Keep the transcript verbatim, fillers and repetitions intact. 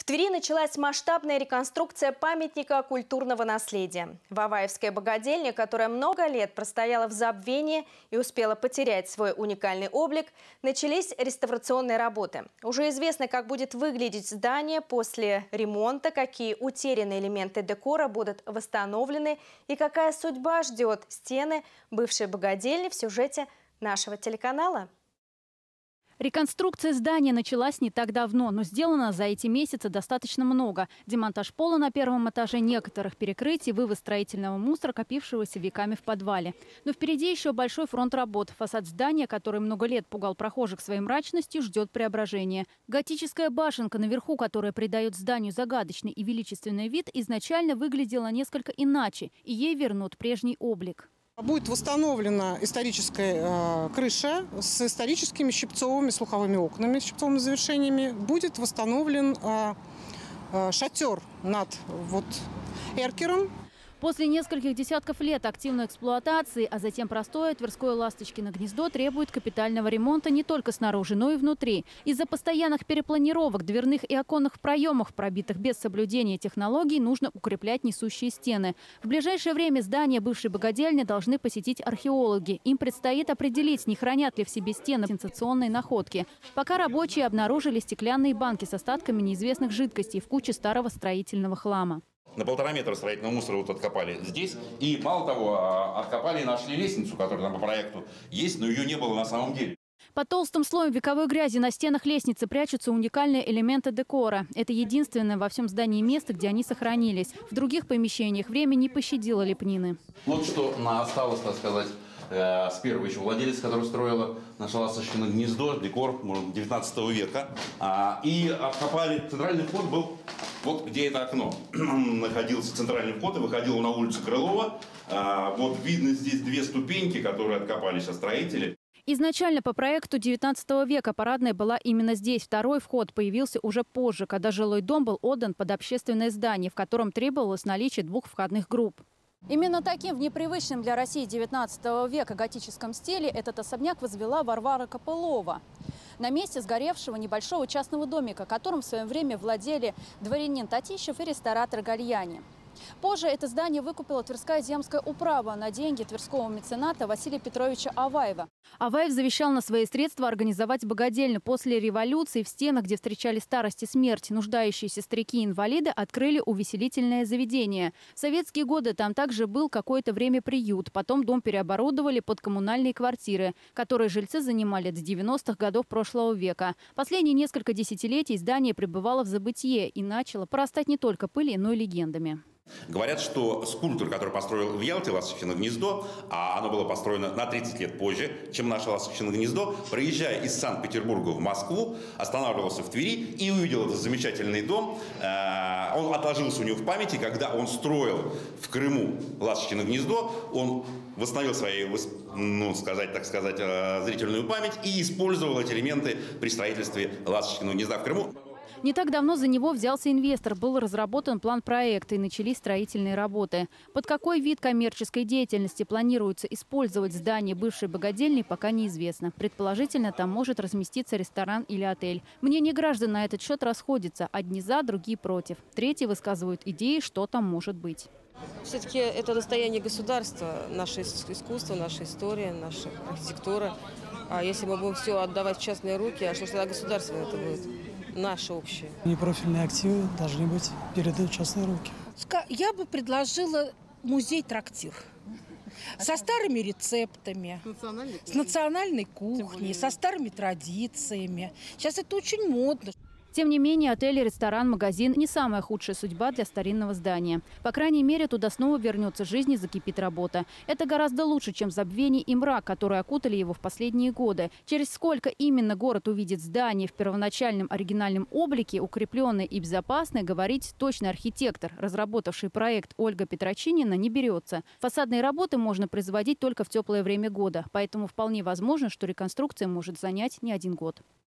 Твери началась масштабная реконструкция памятника культурного наследия. Ваваевская богадельня, которая много лет простояла в забвении и успела потерять свой уникальный облик, начались реставрационные работы. Уже известно, как будет выглядеть здание после ремонта, какие утерянные элементы декора будут восстановлены и какая судьба ждет стены бывшей богадельни в сюжете нашего телеканала. Реконструкция здания началась не так давно, но сделано за эти месяцы достаточно много. Демонтаж пола на первом этаже, некоторых перекрытий, вывоз строительного мусора, копившегося веками в подвале. Но впереди еще большой фронт работ. Фасад здания, который много лет пугал прохожих своей мрачностью, ждет преображения. Готическая башенка наверху, которая придает зданию загадочный и величественный вид, изначально выглядела несколько иначе, и ей вернут прежний облик. Будет восстановлена историческая э, крыша с историческими щипцовыми слуховыми окнами, с щипцовыми завершениями. Будет восстановлен э, э, шатер над вот, эркером. После нескольких десятков лет активной эксплуатации, а затем простоя, Тверское Ласточкино гнездо требует капитального ремонта не только снаружи, но и внутри. Из-за постоянных перепланировок дверных и оконных проемов, пробитых без соблюдения технологий, нужно укреплять несущие стены. В ближайшее время здание бывшей богадельни должны посетить археологи. Им предстоит определить, не хранят ли в себе стены сенсационные находки. Пока рабочие обнаружили стеклянные банки с остатками неизвестных жидкостей в куче старого строительного хлама. На полтора метра строительного мусора вот откопали здесь. И мало того, откопали и нашли лестницу, которая там по проекту есть, но ее не было на самом деле. Под толстым слоем вековой грязи на стенах лестницы прячутся уникальные элементы декора. Это единственное во всем здании место, где они сохранились. В других помещениях время не пощадило лепнины. Вот что осталось, так сказать, с первого еще владелицы, которая строила наше Ласточкино гнездо, декор девятнадцатого века. И откопали, центральный вход был вот где это окно. Находился центральный вход и выходил на улицу Крылова. Вот видно здесь две ступеньки, которые откопали сейчас строители. Изначально по проекту девятнадцатого века парадная была именно здесь. Второй вход появился уже позже, когда жилой дом был отдан под общественное здание, в котором требовалось наличие двух входных групп. Именно таким в непривычном для России девятнадцатого века готическом стиле этот особняк возвела Варвара Копылова. На месте сгоревшего небольшого частного домика, которым в свое время владели дворянин Татищев и ресторатор Гальяни. Позже это здание выкупила Тверская земская управа на деньги тверского мецената Василия Петровича Аваева. Аваев завещал на свои средства организовать богадельню. После революции в стенах, где встречали старость и смерть, нуждающиеся старики и инвалиды, открыли увеселительное заведение. В советские годы там также был какое-то время приют. Потом дом переоборудовали под коммунальные квартиры, которые жильцы занимали до девяностых годов прошлого века. Последние несколько десятилетий здание пребывало в забытье и начало порастать не только пылью, но и легендами. Говорят, что скульптор, который построил в Ялте Ласточкино гнездо, а оно было построено на тридцать лет позже, чем наше Ласточкино гнездо, проезжая из Санкт-Петербурга в Москву, останавливался в Твери и увидел этот замечательный дом. Он отложился у него в памяти, когда он строил в Крыму Ласточкино гнездо, он восстановил свою, ну, сказать, так сказать, зрительную память и использовал эти элементы при строительстве Ласточкиного гнезда в Крыму. Не так давно за него взялся инвестор, был разработан план проекта и начались строительные работы. Под какой вид коммерческой деятельности планируется использовать здание бывшей богадельни, пока неизвестно. Предположительно, там может разместиться ресторан или отель. Мнения граждан на этот счет расходятся. Одни за, другие против. Третьи высказывают идеи, что там может быть. Все-таки это достояние государства, наше искусство, наша история, наша архитектура. А если мы будем все отдавать в частные руки, а что тогда государство это будет? Наше общее. Непрофильные активы должны быть переданы в частные руки. Я бы предложила музей-трактир. Со старыми рецептами, с национальной кухней, со старыми традициями. Сейчас это очень модно. Тем не менее, отель, ресторан, магазин – не самая худшая судьба для старинного здания. По крайней мере, туда снова вернется жизнь и закипит работа. Это гораздо лучше, чем забвение и мрак, которые окутали его в последние годы. Через сколько именно город увидит здание в первоначальном оригинальном облике, укрепленное и безопасное, говорить точно архитектор, разработавший проект Ольга Петрочинина, не берется. Фасадные работы можно производить только в теплое время года, поэтому вполне возможно, что реконструкция может занять не один год.